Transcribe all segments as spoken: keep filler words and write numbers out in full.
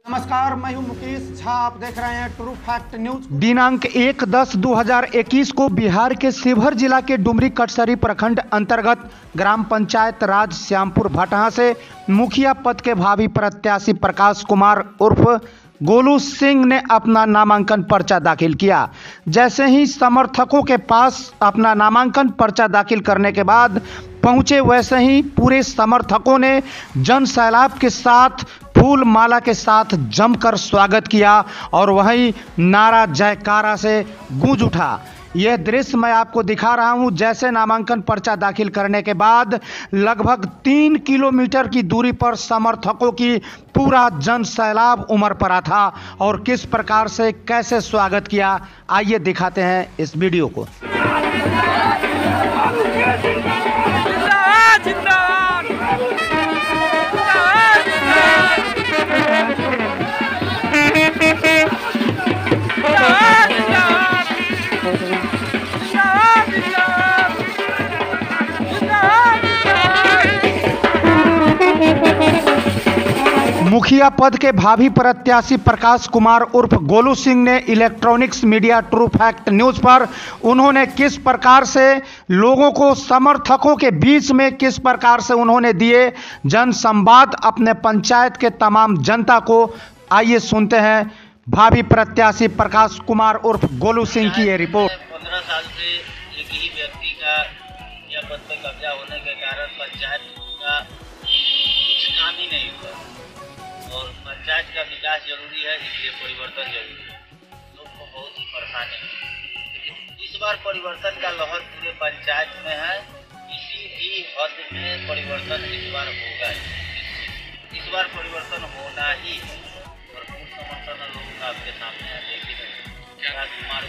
नमस्कार, मैं हूं मुकेश झा। आप देख रहे हैं ट्रू फैक्ट न्यूज। दिनांक एक दस दो हजार इक्कीस को बिहार के शिवहर जिला के डुमरी कटसरी प्रखंड अंतर्गत ग्राम पंचायत राज श्यामपुर भटहा से मुखिया पद के भावी प्रत्याशी प्रकाश कुमार उर्फ गोलू सिंह ने अपना नामांकन पर्चा दाखिल किया। जैसे ही समर्थकों के पास अपना नामांकन पर्चा दाखिल करने के बाद पहुंचे, वैसे ही पूरे समर्थकों ने जन सैलाब के साथ फूल माला के साथ जमकर स्वागत किया और वहीं नारा जयकारा से गूंज उठा। यह दृश्य मैं आपको दिखा रहा हूं। जैसे नामांकन पर्चा दाखिल करने के बाद लगभग तीन किलोमीटर की दूरी पर समर्थकों की पूरा जन सैलाब उमड़ पड़ा था और किस प्रकार से कैसे स्वागत किया, आइए दिखाते हैं इस वीडियो को। मुखिया पद के भावी प्रत्याशी प्रकाश कुमार उर्फ गोलू सिंह ने electronics media True Fact News पर उन्होंने किस प्रकार से लोगों को, समर्थकों के बीच में किस प्रकार से उन्होंने दिए जन संवाद अपने पंचायत के तमाम जनता को। आइए सुनते हैं भावी प्रत्याशी प्रकाश कुमार उर्फ गोलू सिंह की ये रिपोर्ट। पंद्रह साल से एक ही व्यक्ति का या पद पर कब्जा होने के कारण पंचायत का कुछ काम ही नहीं हुआ और पंचायत का विकास जरूरी है, इसलिए परिवर्तन जरूरी है। लोग को बहुत ही परेशानी है, लेकिन इस बार परिवर्तन का लहर पूरे पंचायत में है। किसी भी हद में परिवर्तन इस बार होगा। इस बार परिवर्तन होना ही है और पूर्ण समर्थन लोगों का आपके सामने है। देखिए क्या कुमार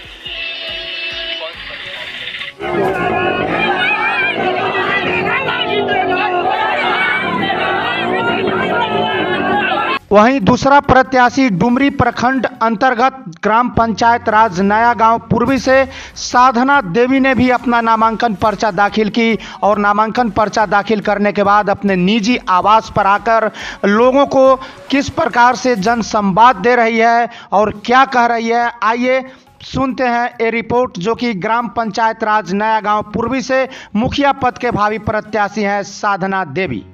वहीं दूसरा प्रत्याशी डुमरी प्रखंड अंतर्गत ग्राम पंचायत राज नया गांव पूर्वी से साधना देवी ने भी अपना नामांकन पर्चा दाखिल की और नामांकन पर्चा दाखिल करने के बाद अपने निजी आवास पर आकर लोगों को किस प्रकार से जन संवाद दे रही है और क्या कह रही है, आइए सुनते हैं ये रिपोर्ट, जो कि ग्राम पंचायत राज नया गांव पूर्वी से मुखिया पद के भावी प्रत्याशी हैं साधना देवी।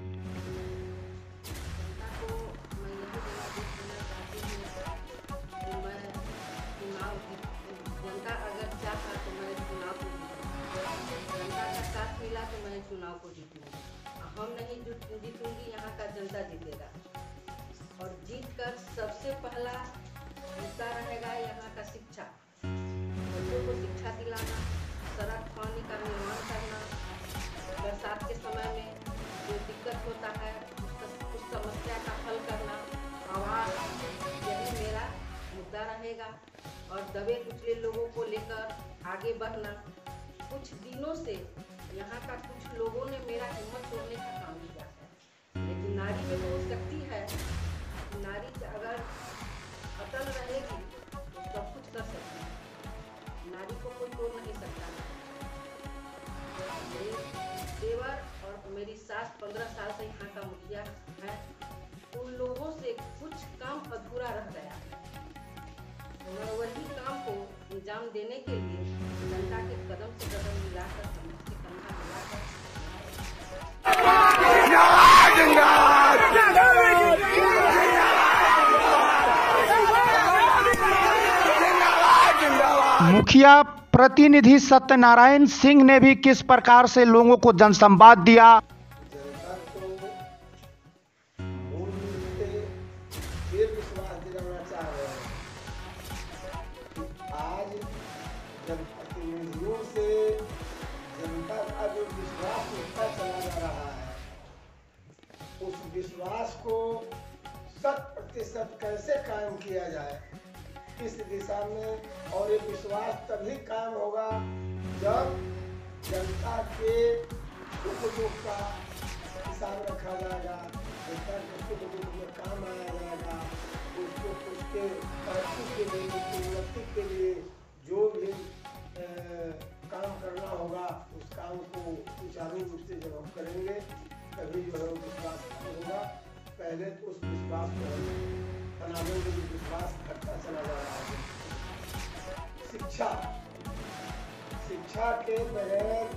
जनता अगर चाहा तो मैं चुनाव को जीतूंगी, जनता का साथ मिला तो मैं चुनाव को जीतूंगी। हम नहीं जीतूंगी, यहाँ का जनता जीतेगा और जीत कर सबसे पहला मुद्दा रहेगा यहाँ का शिक्षा। बच्चों को शिक्षा दिलाना, सड़क पानी का निर्माण करना, बरसात के समय में जो दिक्कत होता है उस समस्या का हल करना, आवास, यही मेरा मुद्दा रहेगा और दबे कुचले लोगों को लेकर आगे बढ़ना। कुछ दिनों से यहाँ का कुछ लोगों ने मेरा हिम्मत तोड़ने का काम किया है, लेकिन नारी में वो शक्ति है, नारी अगर अटल रहेगी तो सब कुछ कर सकती है। नारी को कोई तोड़ नहीं सकता। मेरे देवर और मेरी सास पंद्रह साल से यहाँ का मुखिया है, उन लोगों से कुछ काम अधूरा रह गया है। मैं वही काम को अंजाम देने के लिए जनता के कदम से कदम मिलाकर, कंधा से कंधा मिलाकर मुखिया प्रतिनिधि सत्यनारायण सिंह ने भी किस प्रकार से लोगों को जनसंवाद दिया। जनता को मूल रूप से ये विश्वास दिलाना चाह रहे हैं कि आज जनप्रतिनिधियों से जनता का जो विश्वास उठता चला जा रहा है, उस विश्वास को शत प्रतिशत कैसे कायम किया जाए इस दिशा में, और ये विश्वास तभी कायम होगा जब जनता के सुख दुख का हिसाब रखा जाएगा, जनता के सुख दुख में काम आया जाएगा, उसको उसके तरक्की के लिए, उसकी उन्नति के लिए जो भी ए, काम करना होगा उस काम को सुचारू रूप से जब हम करेंगे तभी जो है विश्वास होगा। पहले तो उस विश्वास को बनाने में भी विश्वास घटता चला जा रहा है। शिक्षा शिक्षा के बगैर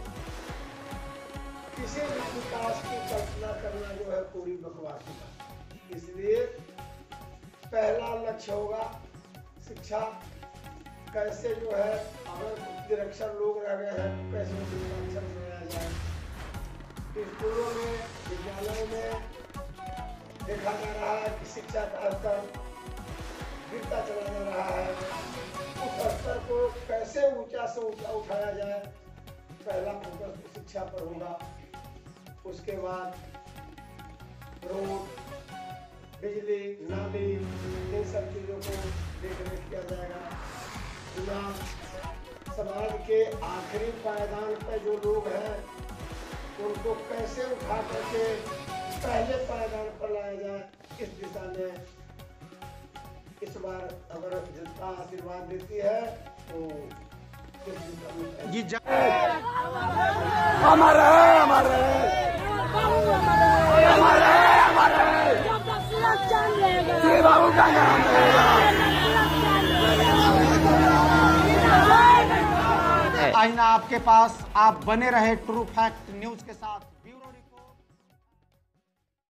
किसी भी विकास की कल्पना करना जो है पूरी बकवास है। इसलिए पहला लक्ष्य होगा शिक्षा। कैसे जो है अगर निरक्षर लोग रह गए हैं कैसे उनको अक्षर बनाया जाए। स्कूलों में विद्यालयों में देखा जा रहा है कि शिक्षा का स्तर गिरता चला जा रहा है। उस स्तर को कैसे ऊंचा से ऊंचा उठाया जाए, पहला फोकस शिक्षा पर होगा। उसके बाद रोड, बिजली, नाली, इन सब चीज़ों को देख रेख किया जाएगा। समाज के आखिरी पायदान पर जो लोग हैं उनको कैसे उठा करके पहले पायदान पर लाया जाए, इस दिशा में इस बार अगर जनता आशीर्वाद देती है तो इस दिशा में जी हमारे हमारे बाबू का नाम आईना आपके पास, आप बने रहे ट्रू फैक्ट न्यूज के साथ।